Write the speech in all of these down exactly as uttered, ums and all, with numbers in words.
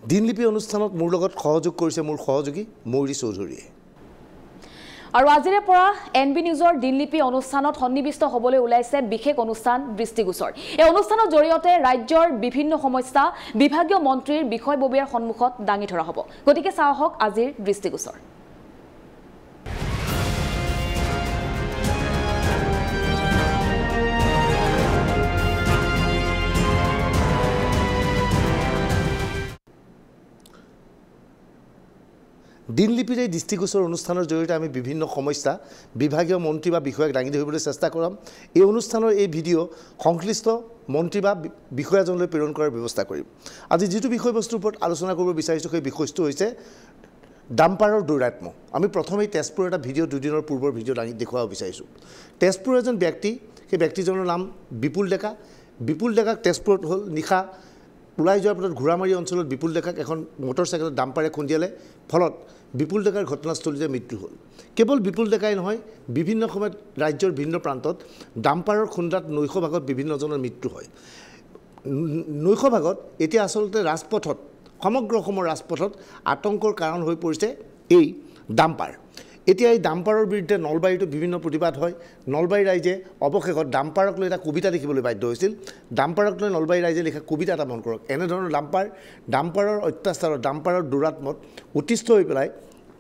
দিনলিপি অনুষ্ঠানত মোৰ লগত সহযোগ কৰিছে মোৰ সহযোগী মৌৰী চৌধুৰীয়ে। আৰু আজিৰে পৰা এনবি নিউজৰ দিনলিপি অনুষ্ঠানত সন্নিবিষ্ট হ'বলৈ ওলাইছে বিশেষ অনুষ্ঠান দৃষ্টিগোচৰ। এই অনুষ্ঠানৰ জৰিয়তে ৰাজ্যৰ বিভিন্ন সমস্যা বিভাগীয় মন্ত্ৰীৰ বিষয়ববীয়াৰ সন্মুখত দাঙি ধৰা হ'ব। গতিকে চাওঁ আহক আজিৰ দৃষ্টিগোচৰ। দিনলিপিৰ এই দৃষ্টিগোচৰ অনুষ্ঠানৰ জৰিয়তে আমি বিভিন্ন সমস্যা বিভাগীয় মন্ত্ৰী বা বিষয়াক দাঙি ধৰিবলৈ চেষ্টা কৰাম। এই অনুষ্ঠানৰ এই ভিডিঅ' সংশ্লিষ্ট মন্ত্ৰী বা বিষয়াজনলৈ প্ৰেৰণ কৰাৰ ব্যৱস্থা কৰিম। আজি যিটো বিষয়বস্তুৰ ওপৰত আলোচনা কৰিব বিচাৰিছোঁ সেই বিষয়টো হৈছে ডাম্পাৰৰ দৌৰাত্ম। আমি প্ৰথমেই তেজপুৰৰ এটা ভিডিঅ' দুদিনৰ পূৰ্বৰ ভিডিঅ' দাঙি দেখুৱাব বিচাৰিছোঁ। তেজপুৰৰ এজন ব্যক্তি, সেই ব্যক্তিজনৰ নাম বিপুল ডেকা। বিপুল ডেকাক তেজপুৰত হ'ল নিশা ওলাই যোৱাৰ পথত ঘোঁৰামাৰী অঞ্চলত বিপুল ডেকাক এখন মটৰচাইকেলত ডাম্পাৰে খুন্দিয়ালে, ফলত বিপুল ডেকাৰ ঘটনাস্থলীতে মৃত্যু হ'ল। কেৱল বিপুল ডেকাই নহয়, বিভিন্ন সময়ত ৰাজ্যৰ ভিন্ন প্ৰান্তত ডাম্পাৰৰ খুন্দাত নৈশ ভাগত বিভিন্নজনৰ মৃত্যু হয়। নৈশ ভাগত এতিয়া আচলতে ৰাজপথত, সমগ্ৰ অসমৰ ৰাজপথত আতংকৰ কাৰণ হৈ পৰিছে এই ডাম্পাৰ। এতিয়া এই ডাম্পাৰৰ বিৰুদ্ধে নলবাৰীতো বিভিন্ন প্ৰতিবাদ হয়। নলবাৰী ৰাইজে অৱশেষত ডাম্পাৰক লৈ এটা কবিতা লিখিবলৈ বাধ্য হৈছিল। ডাম্পাৰক লৈ নলবাৰী ৰাইজে লিখা কবিতা এটা মন কৰক। এনেধৰণৰ ডাম্পাৰ ডাম্পাৰৰ অত্যাচাৰত, ডাম্পাৰৰ দৌৰাত্মত অতিষ্ঠ হৈ পেলাই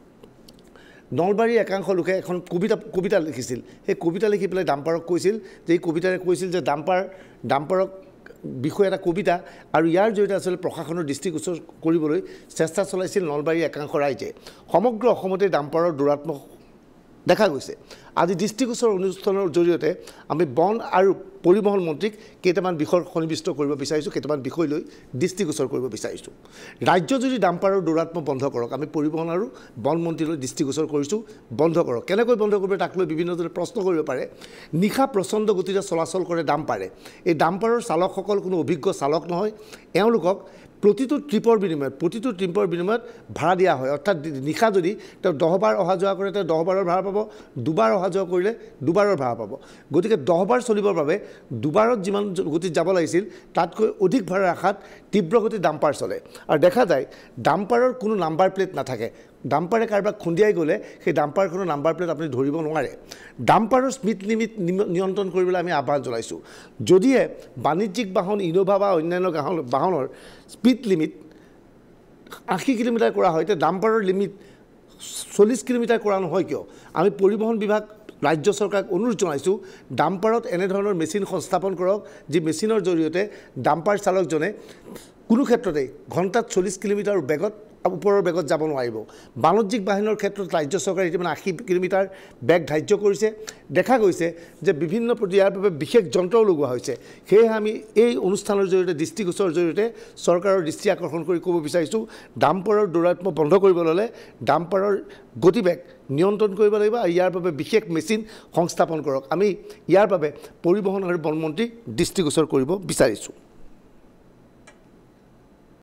নলবাৰীৰ একাংশ লোকে এখন কবিতা কবিতা লিখিছিল। সেই কবিতা লিখি পেলাই ডাম্পাৰক কৈছিল যে এই কবিতাৰে কৈছিল যে ডাম্পাৰ ডাম্পাৰক বিষয়ে এটা কবিতা, আৰু ইয়াৰ জৰিয়তে আচলতে প্ৰশাসনৰ দৃষ্টিগোচৰ কৰিবলৈ চেষ্টা চলাইছিল নলবাৰীৰ একাংশ ৰাইজে। সমগ্ৰ অসমতে ডাম্পাৰৰ দৌৰাত্মক দেখা গৈছে। আজি দৃষ্টিগোচৰ অনুষ্ঠানৰ জৰিয়তে আমি বন আৰু পৰিবহণ মন্ত্ৰীক কেইটামান বিষয় সন্নিবিষ্ট কৰিব বিচাৰিছোঁ, কেইটামান বিষয় লৈ দৃষ্টিগোচৰ কৰিব বিচাৰিছোঁ। ৰাজ্য যদি ডাম্পাৰৰ দৌৰাত্ম বন্ধ কৰক, আমি পৰিবহণ আৰু বন মন্ত্ৰীলৈ দৃষ্টিগোচৰ কৰিছোঁ, বন্ধ কৰক। কেনেকৈ বন্ধ কৰিব তাক লৈ বিভিন্নজনে প্ৰশ্ন কৰিব পাৰে। নিশা প্ৰচণ্ড গতিৰে চলাচল কৰে ডাম্পাৰে। এই ডাম্পাৰৰ চালকসকল কোনো অভিজ্ঞ চালক নহয়। এওঁলোকক প্ৰতিটো ট্ৰিপৰ বিনিময়ত প্ৰতিটো ট্ৰিপৰ বিনিময়ত ভাড়া দিয়া হয়। অৰ্থাৎ নিশা যদি তেওঁ দহবাৰ অহা যোৱা কৰে, তেওঁ দহবাৰৰ ভাড়া পাব, দুবাৰ অহা যোৱা কৰিলে দুবাৰৰ ভাড়া পাব। গতিকে দহবাৰ চলিবৰ বাবে দুবাৰত যিমান গতিত যাব লাগিছিল তাতকৈ অধিক ভাড়াৰ আশাত তীব্ৰ গতিত ডাম্পাৰ চলে। আৰু দেখা যায় ডাম্পাৰৰ কোনো নাম্বাৰ প্লেট নাথাকে। ডাম্পাৰে কাৰোবাক খুন্দিয়াই গ'লে সেই ডাম্পাৰখনৰ নাম্বাৰ প্লেট আপুনি ধৰিব নোৱাৰে। ডাম্পাৰৰ স্পীড লিমিট নিয়ন্ত্ৰণ কৰিবলৈ আমি আহ্বান জনাইছোঁ। যদিহে বাণিজ্যিক বাহন, ইন'ভা বা অন্যান্য বাহনৰ স্পীড লিমিট আশী কিলোমিটাৰ কৰা হয়, এতিয়া ডাম্পাৰৰ লিমিট চল্লিছ কিলোমিটাৰ কৰা নহয় কিয়? আমি পৰিবহণ বিভাগ, ৰাজ্য চৰকাৰক অনুৰোধ জনাইছোঁ, ডাম্পাৰত এনেধৰণৰ মেচিন সংস্থাপন কৰক, যি মেচিনৰ জৰিয়তে ডাম্পাৰ চালকজনে কোনো ক্ষেত্ৰতেই ঘণ্টাত চল্লিছ কিলোমিটাৰ বেগত ওপৰৰ বেগত যাব নোৱাৰিব। বাণিজ্যিক বাহনৰ ক্ষেত্ৰত ৰাজ্য চৰকাৰে ইতিমধ্যে আশী কিলোমিটাৰ বেগ ধাৰ্য কৰিছে। দেখা গৈছে যে বিভিন্ন ইয়াৰ বাবে বিশেষ যন্ত্ৰও লগোৱা হৈছে। সেয়েহে আমি এই অনুষ্ঠানৰ জৰিয়তে, দৃষ্টিগোচৰৰ জৰিয়তে চৰকাৰৰ দৃষ্টি আকৰ্ষণ কৰি ক'ব বিচাৰিছোঁ, ডাম্পাৰৰ দৌৰাত্ম বন্ধ কৰিবলৈ হ'লে ডাম্পাৰৰ গতিবেগ নিয়ন্ত্ৰণ কৰিব লাগিব আৰু ইয়াৰ বাবে বিশেষ মেচিন সংস্থাপন কৰক। আমি ইয়াৰ বাবে পৰিবহণ আৰু বন মন্ত্ৰীক দৃষ্টিগোচৰ কৰিব বিচাৰিছোঁ।